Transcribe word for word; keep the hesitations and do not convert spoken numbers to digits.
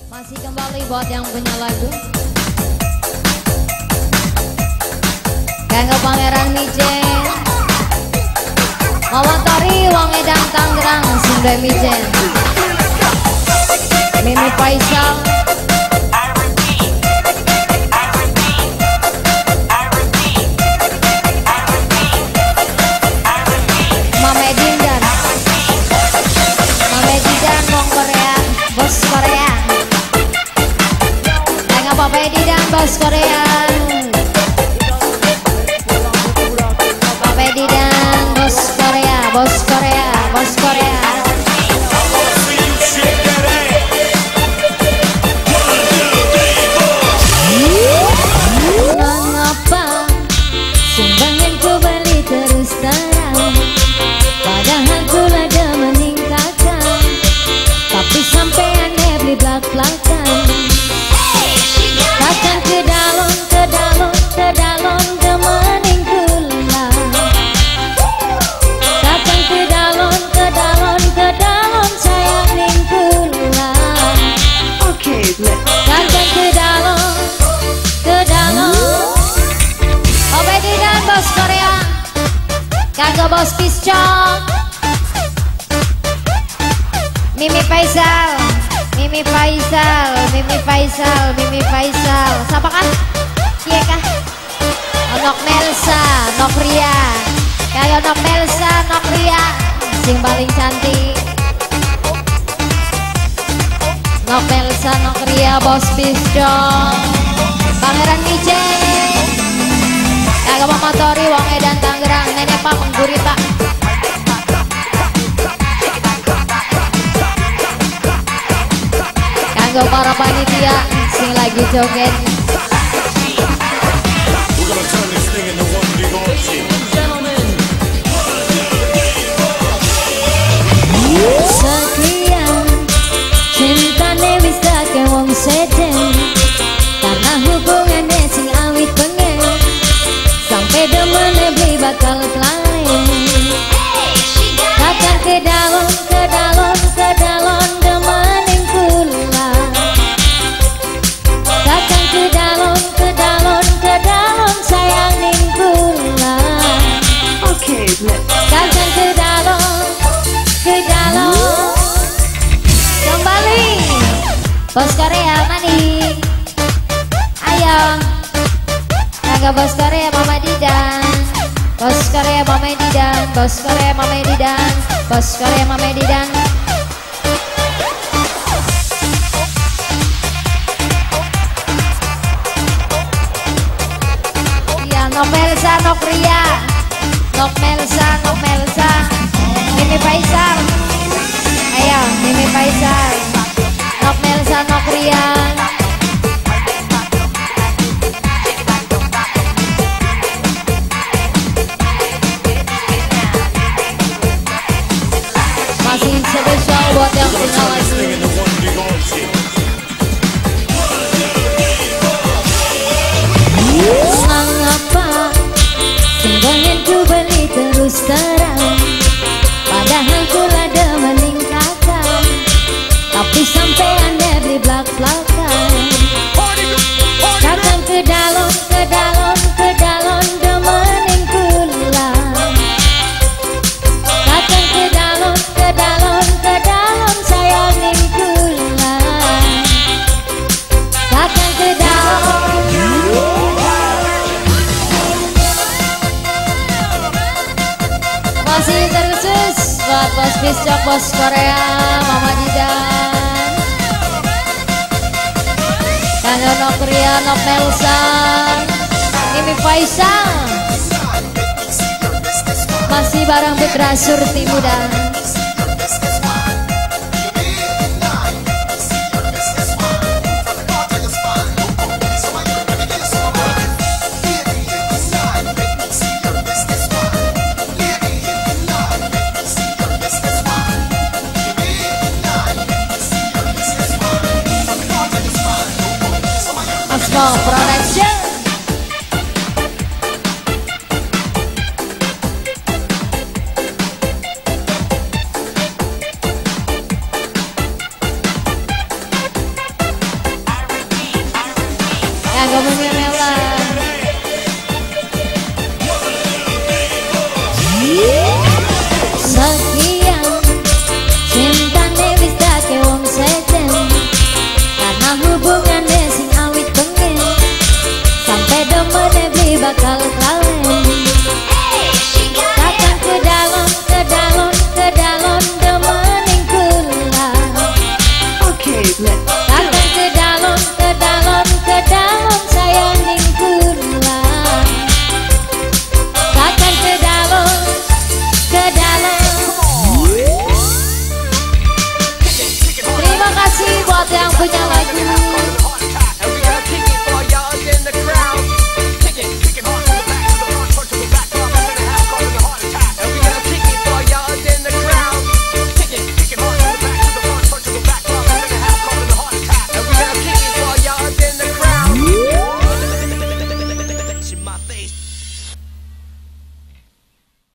Masih kembali buat yang punya lagu. Kanggo Pangeran Mijen, Mama Tori, Wong Edan Tangerang, Sunda Mijen, Mimi Faisal, Mame Dindan, Mame Dindan, Wong Korea, Bos Korea, Kanggo Papa Dindan, Bos Korea. Bos Korea, Bos Korea. Mengapa sumbangan ku beli terus terang, padahal ku lada meningkatkan, tapi sampean beli belak-belakan. Datang ke dalon, ke dalon, ke dalon demening kula. Datang ke dalon, ke dalon, ke dalon sayang ning kula. Okay, let's Datang ke dalon, ke dalon. Obedi dan Bos Korea, kagak Bos Piscok, Mimi Faisal, Mimi Faisal, Mimi Faisal, Mimi Faisal. Siapa kan? Iya kah? Nok Melsa, Nok Ria. Kagak Nok Melsa, Nok Ria, sing paling cantik. Nok Melsa, Nok Ria, Bos Piscok, Pangeran Mijen, kagak Mama Tori, Wong Edan Tangerang, Nenek Pak Menggurita. Kagak para panitia, sing lagi joget. We're gonna turn this thing into one big orgy. Sekian cintane wis take wong seden, karena hubungannya sing awit pengen, sampai demene beli bakal pelayan. Datang ke dalon, ke dalon, ke dalon demening kula. Datang ke dalon, ke dalon, ke dalon sayang ning kula. okay, let's Datang ke dalon, ke dalon. Kembali Bos Korea mani. Ayo kagak Bos Korea Mama Didan, Bos Korea Mama Didan, Bos Korea Mama Didan, Bos Korea Mama Didan. Ya Nok Melsa, Nok Ria, Nok Melsa, Nok Melsa, Mimi Faisal. Ayo Mimi Faisal, Nok Melsa, Nok Ria. Masih spesial buat yang We're punya gonna turn this lagu. thing into one big orgy. Mengapa sumbangan ku beli terus terang, padahal ku lada meningkatkan, tapi sampai anda beli belak-belakan. Datang ke dalon, ke dalon, ke dalon demening kula. Datang ke dalon, ke dalon, ke dalon sayang ning kula. Datang ke dalon. Masih terkhusus buat Bos Piscok, Bos Korea, Mama Didan, Kanggo Nok Ria, Nok Melsa, Mimi Faisal. Masih bareng Putra Surti Muda. Asma Production. komunion ya Allah. Sekian cintane wis dake wong sejen, karena hubungannya sing awit pengen sampai domene beli bakal kalen. Takkan ke dalam, ke dalam, ke dalam demening kula. Okay, let's